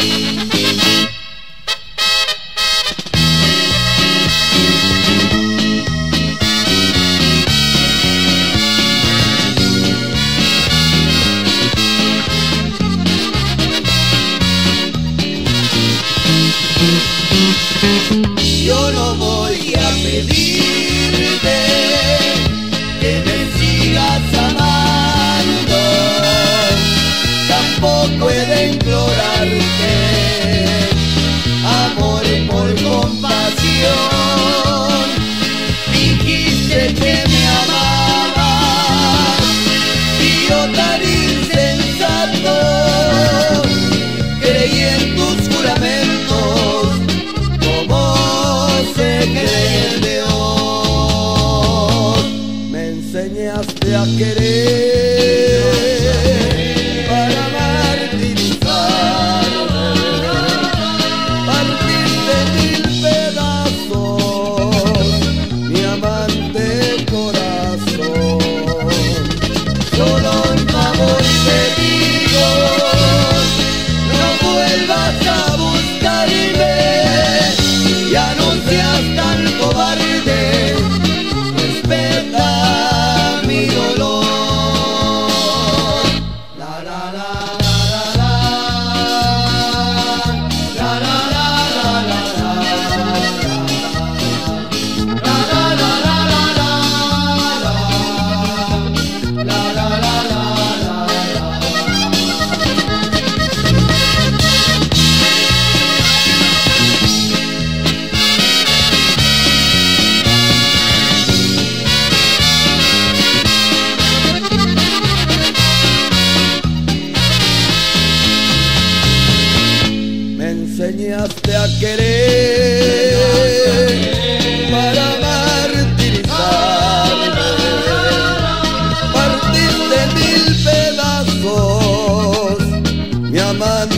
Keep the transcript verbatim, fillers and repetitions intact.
Yo no voy a pedirte que me sigas amando, tampoco he de implorarte amor por compasión. Dijiste que me amabas y yo tan insensato creí en tus juramentos. Cree en Dios, me enseñaste a querer para martirizarme, partirte mil pedazos, mi amante corazón. Solo un favor te digo, no vuelvas a buscarme, ya no seas tan cobarde, respeta mi dolor. La la la la la la, la la la la la, la la la la la, la la la la. Me enseñaste a querer para martirizarme, partir de mil pedazos, mi amante